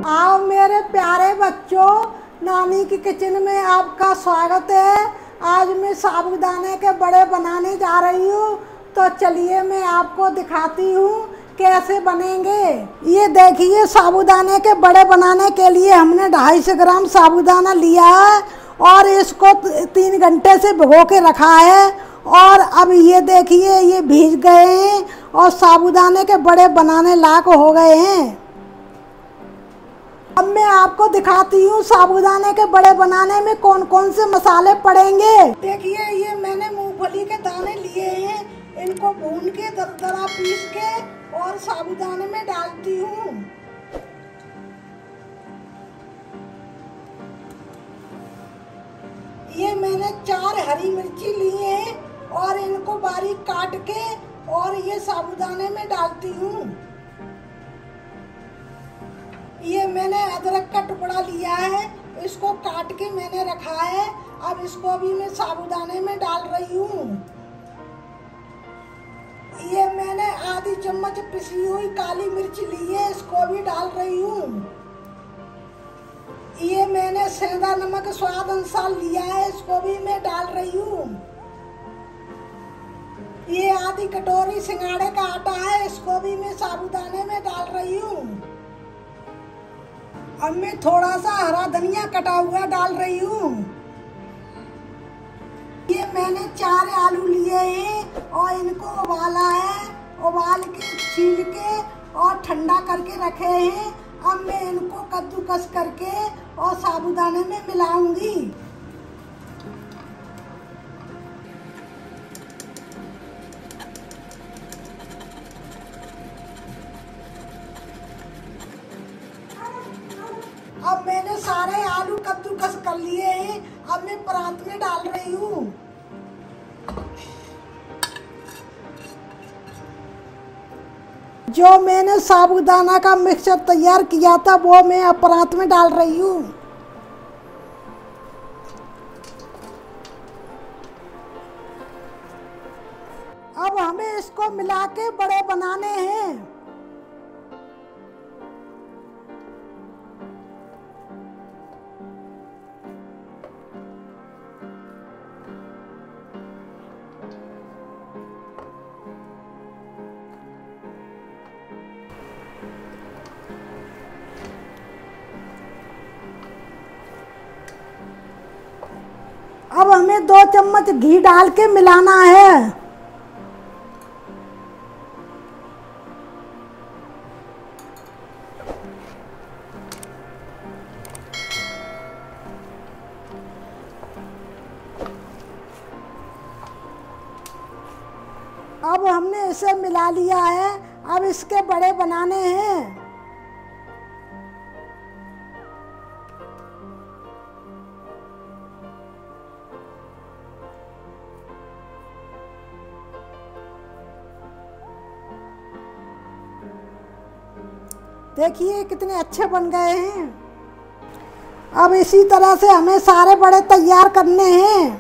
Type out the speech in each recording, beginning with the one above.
आओ मेरे प्यारे बच्चों, नानी की किचन में आपका स्वागत है। आज मैं साबूदाने के बड़े बनाने जा रही हूँ, तो चलिए मैं आपको दिखाती हूँ कैसे बनेंगे। ये देखिए, साबूदाने के बड़े बनाने के लिए हमने 250 ग्राम साबूदाना लिया है और इसको 3 घंटे से भिगो के रखा है। और अब ये देखिए, ये भीग गए हैं और साबूदाने के बड़े बनाने लायक हो गए हैं। अब मैं आपको दिखाती हूँ साबूदाने के बड़े बनाने में कौन कौन से मसाले पड़ेंगे। देखिए, ये मैंने मूंगफली के दाने लिए हैं, इनको भून के दरदरा पीस के और साबूदाने में डालती हूँ। ये मैंने 4 हरी मिर्ची ली हैं और इनको बारीक काट के और ये साबूदाने में डालती हूँ। ये मैंने अदरक का टुकड़ा लिया है, इसको काट के मैंने रखा है। अब इसको भी मैं साबूदाने में डाल रही हूँ। ये मैंने आधी चम्मच पिसी हुई काली मिर्च ली है, इसको भी डाल रही हूँ। ये मैंने सेंधा नमक स्वाद अनुसार लिया है, इसको भी मैं डाल रही हूँ। ये आधी कटोरी सिंघाड़े का आटा है, इसको भी मैं साबूदाने में डाल रही हूँ। अब मैं थोड़ा सा हरा धनिया कटा हुआ डाल रही हूँ। ये मैंने 4 आलू लिए हैं और इनको उबाला है, उबाल के छील के और ठंडा करके रखे हैं। अब मैं इनको कद्दूकस करके और साबूदाने में मिलाऊंगी। अब मैंने सारे आलू कद्दूकस कर लिए हैं, अब मैं परात में डाल रही हूँ। जो मैंने साबूदाना का मिक्सचर तैयार किया था वो मैं अब परात में डाल रही हूँ। अब हमें इसको मिला के बड़े बनाने हैं। अब हमें 2 चम्मच घी डाल के मिलाना है। अब हमने इसे मिला लिया है, अब इसके बड़े बनाने हैं। देखिए कितने अच्छे बन गए हैं। अब इसी तरह से हमें सारे बड़े तैयार करने हैं।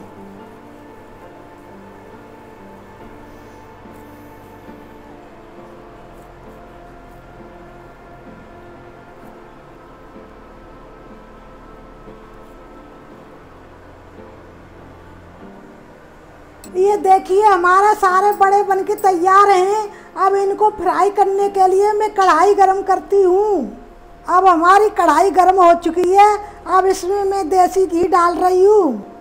ये देखिए, हमारा सारे बड़े बनके तैयार हैं। अब इनको फ्राई करने के लिए मैं कढ़ाई गरम करती हूँ। अब हमारी कढ़ाई गरम हो चुकी है, अब इसमें मैं देसी घी डाल रही हूँ।